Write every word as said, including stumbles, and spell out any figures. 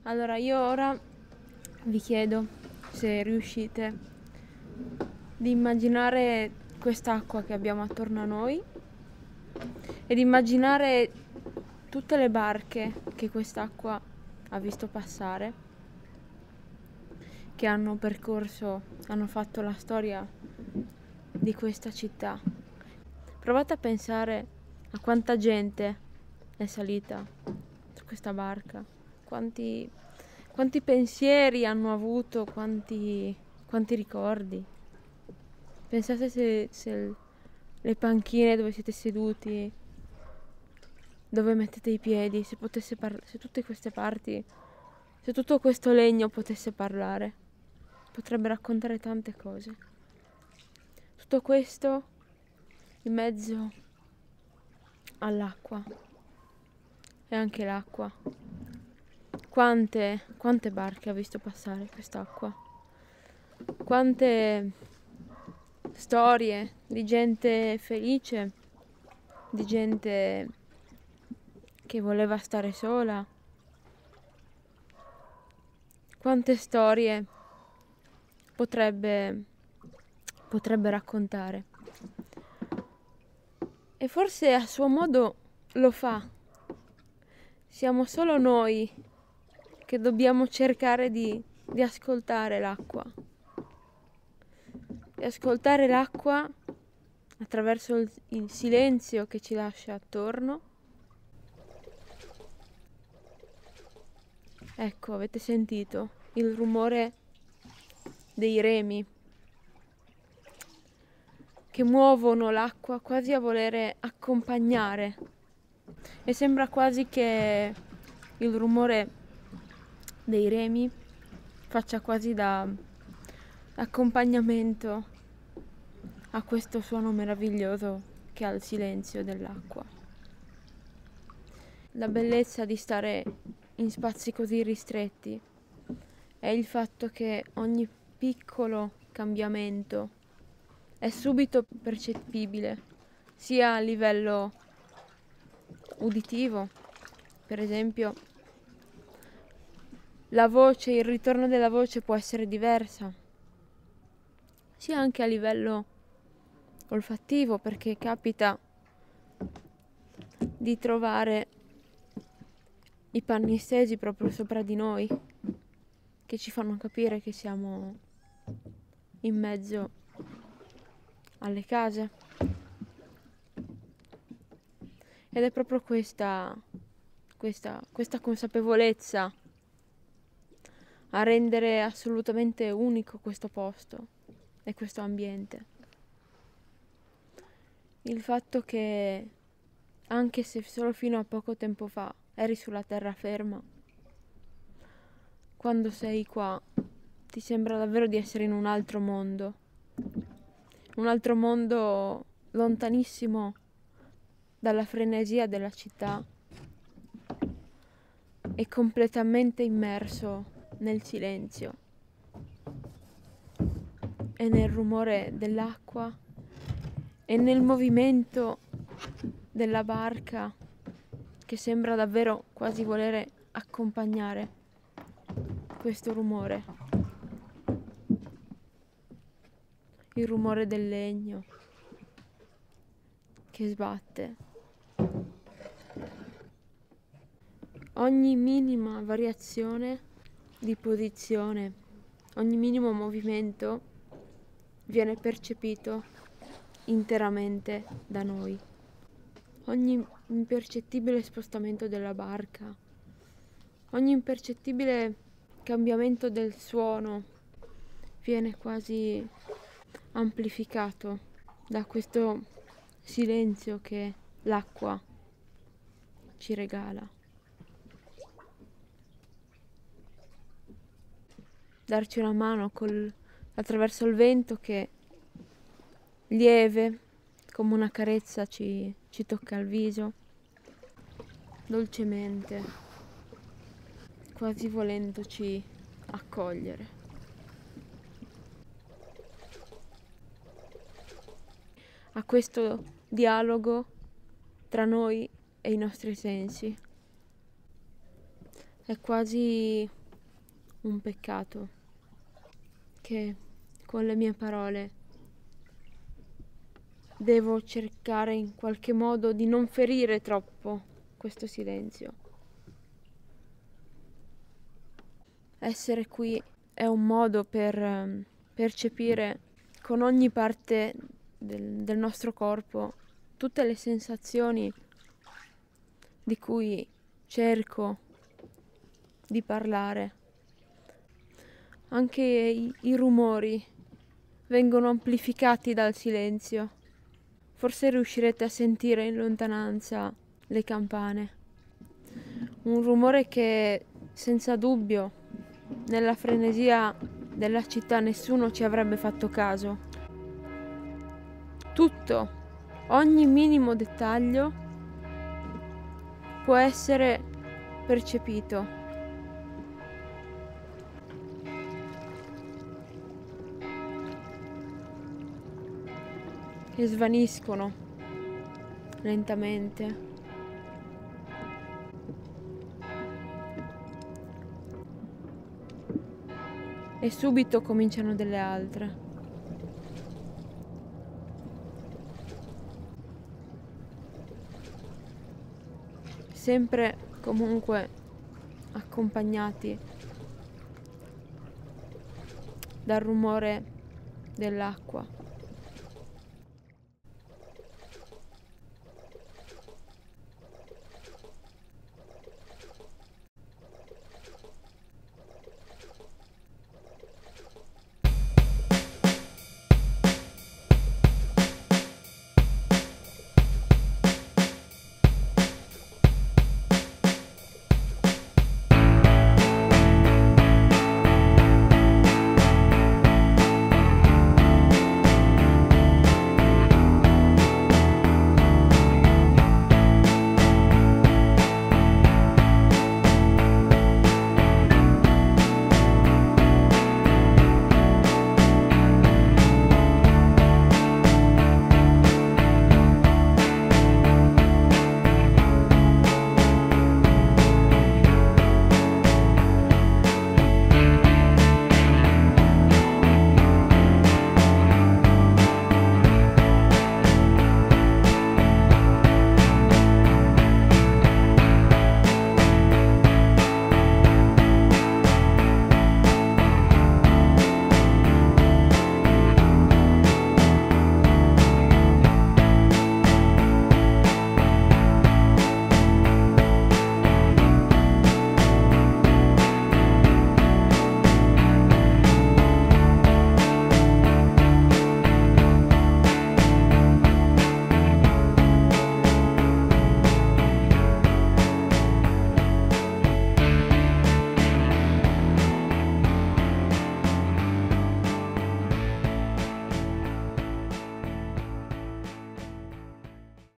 Allora, io ora vi chiedo se riuscite di immaginare quest'acqua che abbiamo attorno a noi ed immaginare tutte le barche che quest'acqua ha visto passare, che hanno percorso, hanno fatto la storia di questa città. Provate a pensare a quanta gente è salita su questa barca, quanti, quanti pensieri hanno avuto, quanti, quanti ricordi. Pensate se, se le panchine dove siete seduti, dove mettete i piedi, se potesse par- se tutte queste parti, se tutto questo legno potesse parlare, potrebbe raccontare tante cose. Tutto questo in mezzo all'acqua. E anche l'acqua. Quante, quante barche ha visto passare quest'acqua? Quante storie di gente felice, di gente che voleva stare sola. Quante storie potrebbe, potrebbe raccontare. E forse a suo modo lo fa. Siamo solo noi che dobbiamo cercare di, di ascoltare l'acqua. Di ascoltare l'acqua attraverso il, il silenzio che ci lascia attorno. Ecco, avete sentito il rumore dei remi che muovono l'acqua quasi a volere accompagnare. E sembra quasi che il rumore dei remi faccia quasi da accompagnamento a questo suono meraviglioso che ha il silenzio dell'acqua. La bellezza di stare in spazi così ristretti è il fatto che ogni piccolo cambiamento è subito percettibile, sia a livello uditivo, per esempio la voce, il ritorno della voce può essere diversa, sia anche a livello olfattivo, perché capita di trovare i panni stesi proprio sopra di noi, che ci fanno capire che siamo in mezzo alle case. Ed è proprio questa, questa, questa consapevolezza a rendere assolutamente unico questo posto e questo ambiente. Il fatto che, anche se solo fino a poco tempo fa eri sulla terraferma, quando sei qua ti sembra davvero di essere in un altro mondo, un altro mondo lontanissimo dalla frenesia della città e completamente immerso nel silenzio e nel rumore dell'acqua e nel movimento della barca che sembra davvero quasi volere accompagnare questo rumore, il rumore del legno che sbatte. Ogni minima variazione di posizione, ogni minimo movimento viene percepito interamente da noi. Ogni impercettibile spostamento della barca, ogni impercettibile cambiamento del suono viene quasi amplificato da questo silenzio che l'acqua ci regala. Darci una mano col, attraverso il vento che lieve come una carezza ci, ci tocca il viso dolcemente, quasi volendoci accogliere. A questo dialogo tra noi e i nostri sensi. È quasi un peccato che con le mie parole devo cercare in qualche modo di non ferire troppo questo silenzio. Essere qui è un modo per um, percepire con ogni parte del, del nostro corpo tutte le sensazioni di cui cerco di parlare. Anche i, i rumori vengono amplificati dal silenzio. Forse riuscirete a sentire in lontananza le campane. Un rumore che senza dubbio nella frenesia della città nessuno ci avrebbe fatto caso. Tutto, ogni minimo dettaglio può essere percepito. E svaniscono lentamente. E subito cominciano delle altre. Sempre comunque accompagnati dal rumore dell'acqua.